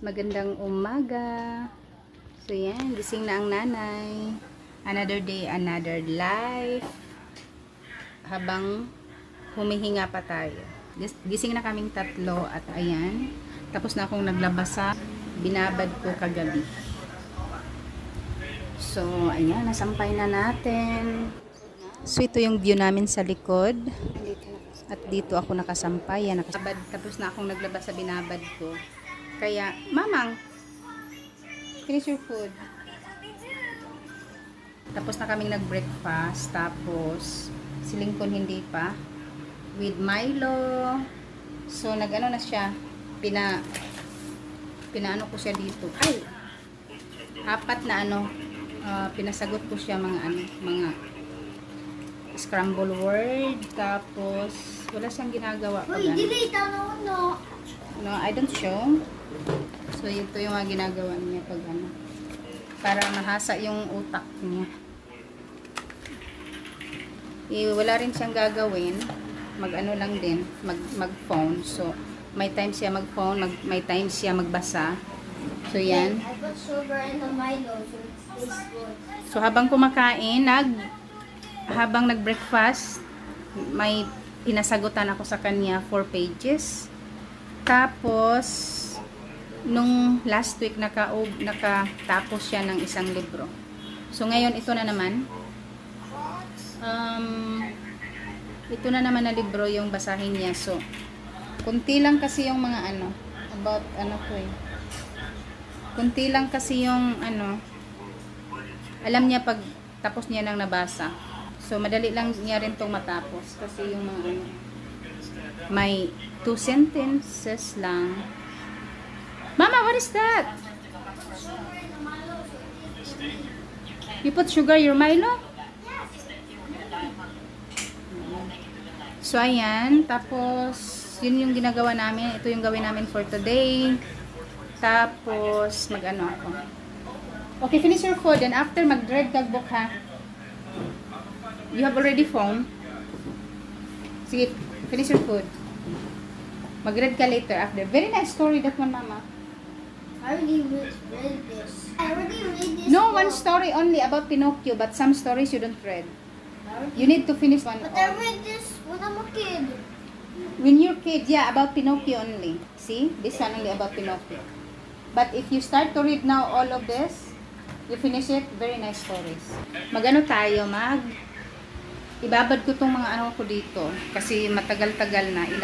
Magandang umaga. So yan, gising na ang nanay. Another day, another life. Habang humihinga pa tayo. Gising na kaming tatlo at ayan. Tapos na akong naglabas sa binabad ko kagabi. So ayan, nasampay na natin. So ito yung view namin sa likod. At dito ako nakasampay. Yan, nakasabad. Tapos na akong naglabas sa binabad ko. Kaya, mamang, finish your food. Tapos na kaming nag-breakfast. Tapos, si Lincoln hindi pa. With Milo. So, nag-ano na siya. Pinaano ko siya dito. Ay! Apat na ano. Pinasagot ko siya mga scramble word. Tapos, wala siyang ginagawa pa. Uy, delete no. No, I don't show. So, ito yung mga ginagawa niya pag ano. Para mahasa yung utak niya. Wala rin siyang gagawin. Mag-ano lang din. Mag-phone. So, may time siya mag-phone. May time siya magbasa. So, yan. I put sugar in the Milo so it tastes good. So, habang kumakain, habang nag-breakfast, may pinasagutan ako sa kanya 4 pages. Tapos, nung last week, nakatapos siya ng isang libro. So, ngayon, ito na naman. Ito na naman na libro yung basahin niya. So, kunti lang kasi yung mga about ko eh. Kunti lang kasi yung alam niya pag tapos niya nang nabasa. So, madali lang niya rin tong matapos. Kasi yung mga may 2 sentences lang. Mama, what is that? You put sugar your Milo? So, ayan. Tapos, yun yung ginagawa namin. Ito yung gawin namin for today. Tapos, mag-ano ako. Okay, finish your food. And after, mag-read kagbook ha. You have already phone. Sige, finish your food. Mag-read ka later after. Very nice story that one, Mama. I already read this. I already read this. No, book. one story only about Pinocchio, but some stories you don't read. You need to finish one. But I read this when I'm a kid. When you're kid, yeah, about Pinocchio only. See? This one only about Pinocchio. But if you start to read now all of this, you finish it, very nice stories. Magano tayo, ibabad ko tong mga ko dito. Kasi matagal-tagal na,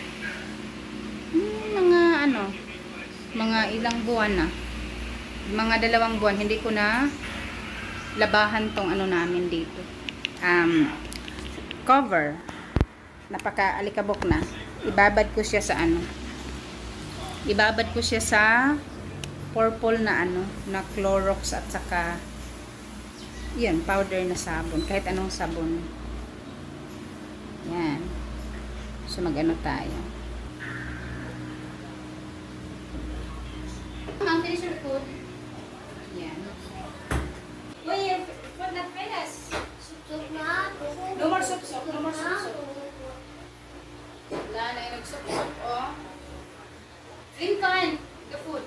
mga ilang buwan na. Mga 2 buwan, hindi ko na labahan tong namin dito. Cover. Napaka-alikabok na. Ibabad ko siya sa Ibabad ko siya sa purple na na Clorox at saka yan, powder na sabon. Kahit anong sabon. Yan. So, mag-ano tayo. Finish your food. Yan. Uy, your food not finished. Soup na. No more soup. No more soup. Wala na yung nag-soup, oh. Lincoln! The food.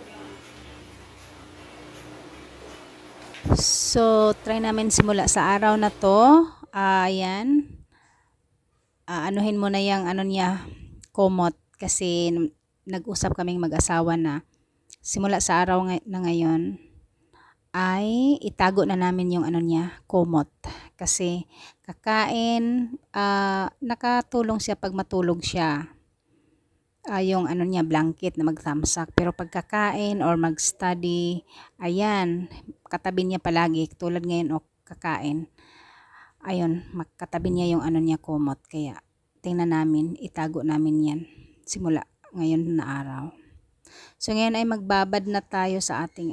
So, try namin simula sa araw na to. Ayan. Anuhin mo na yung niya, komot. Kasi nag-usap kaming mag-asawa na simula sa araw na ngayon ay itago na namin yung niya, komot. Kasi kakain, nakatulong siya pag matulog siya. Yung niya, blanket na magtamsak. Pero pagkakain or mag-study, ayan, katabi niya palagi. Tulad ngayon, kakain. Ayun, makatabi niya yung niya, komot. Kaya, tingnan namin, itago namin yan. Simula ngayon na araw. So, ngayon ay magbabad na tayo sa ating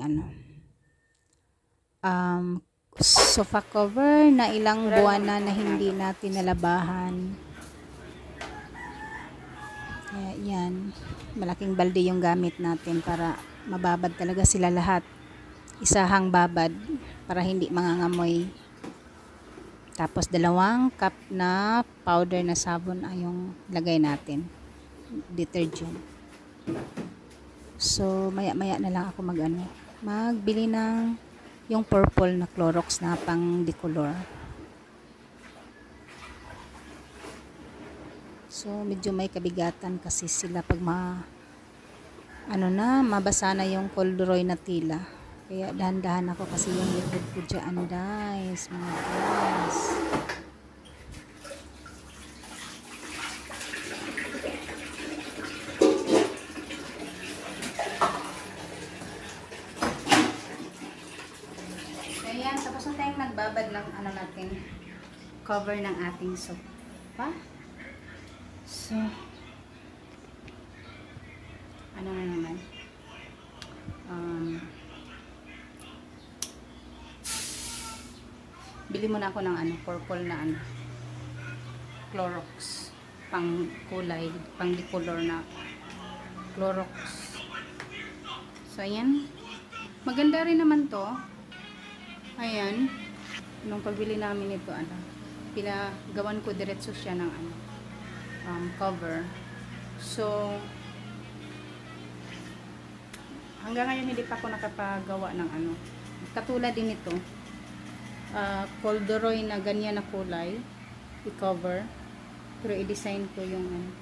sofa cover na ilang buwan na hindi natin nalabahan. Kaya yan, malaking balde yung gamit natin para mababad talaga sila lahat. Isahang babad para hindi mangangamoy. Tapos 2 cup na powder na sabon ay yung lagay natin. Detergent. So, maya-maya na lang ako magbili ng yung purple na Clorox na pang decolor. So, medyo may kabigatan kasi sila pag mabasa na yung corduroy na tila. Kaya dahan-dahan ako kasi yung likod ko dyan, guys. Mga guys. Ayan, tapos na tayong nagbabad ng natin, cover ng ating sofa. So, ano na naman, bili muna ako ng purple na Clorox, pang kulay, pang decolor na Clorox. So, ayan, maganda rin naman to. Ayan, nung pagbili namin ito, gawan ko diretso siya ng cover. So, hanggang ngayon hindi pa ako nakapagawa ng katulad din ito, corduroy na ganyan na kulay, i-cover, pero i-design ko yung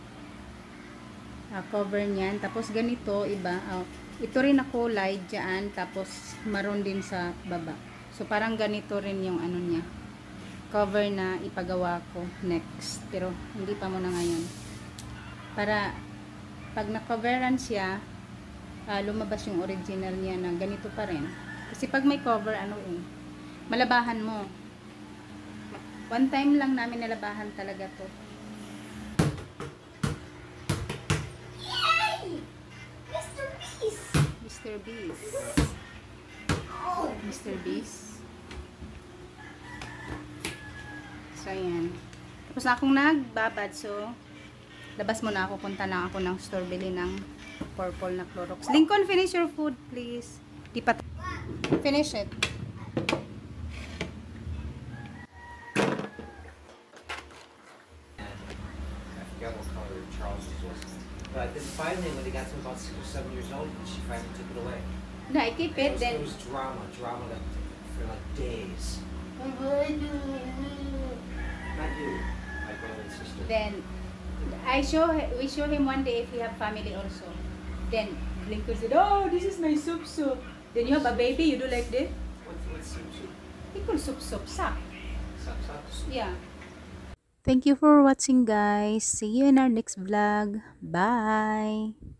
cover niyan. Tapos ganito, iba, ito rin na kulay dyan, tapos maroon din sa baba. So, parang ganito rin yung niya, cover na ipagawa ko next. Pero, hindi pa muna ngayon. Para, pag na-coveran siya, lumabas yung original niya na ganito pa rin. Kasi pag may cover, malabahan mo. One time lang namin nalabahan talaga to. Yay! Mr. Beast! Mr. Beast. Oh! Mr. Beast. So, ayan. Tapos na akong nagbabad. So, labas muna ako. Punta lang ako ng store. Bili ng purple na Clorox. Lincoln, finish your food, please. Di pa. Finish it. I forgot what color Charles's was. But then finally, when they got to about 6 or 7 years old, she finally took it away. No, I keep it. It Then, was drama like, for like days. Not you, my brother and sister. then we show him one day if we have family also. Then Lincoln said, "Oh, this is my soup. Then you have a baby, you do like this? What's soup? He call soup sak. Sup? Yeah." Thank you for watching, guys. See you in our next vlog. Bye.